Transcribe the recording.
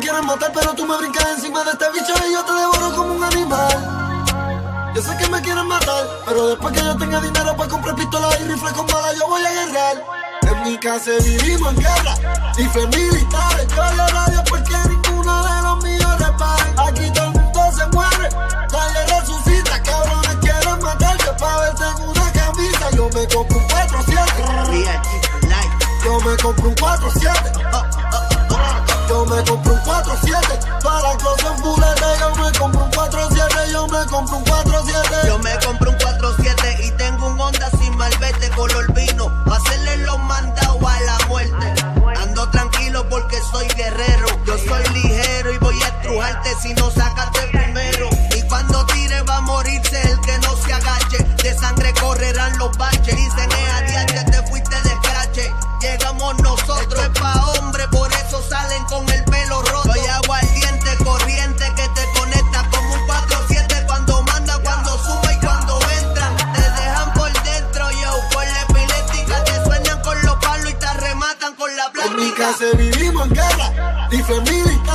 quieres matar, pero tú me brincas encima de este bicho y yo te devoro como un animal. Yo sé que me quieren matar, pero después que yo tenga dinero para comprar pistolas y rifles con balas, yo voy a guerrear. En mi casa vivimos en guerra, rifles militares. Yo le radio porque ninguno de los míos repara. Aquí todo el mundo se muere, nadie resucita. Cabrones quieren matarte pa' verte en una camisa. Yo me compro un 4-7. Yo me compro un 4-7. Yo me compro un 4-7. Todas las cosas en bulete. Yo me compro un 4-7. Yo me compro un 4-7. Yo me compro un 4-7 y tengo un Honda sin malvete color vino. Pa' hacerle los mandados a la muerte. Ando tranquilo porque soy guerrero. Yo soy ligero y voy a estrujarte si no sacaste primero. Y cuando tire va a morirse el que no se agache. De sangre correrán los baches. Dicen a diario te fuiste de escrache. Llegamos nosotros, es pa' hombre, por eso salen con el pelo roto. Soy aguardiente, corriente que te conecta como un 4-7. Cuando manda, cuando sube y cuando entran. Te dejan por dentro, yo, por la epiléptica. Te sueñan con los palos y te rematan con la plástica. En mi casa vivimos en guerra, rifles militares.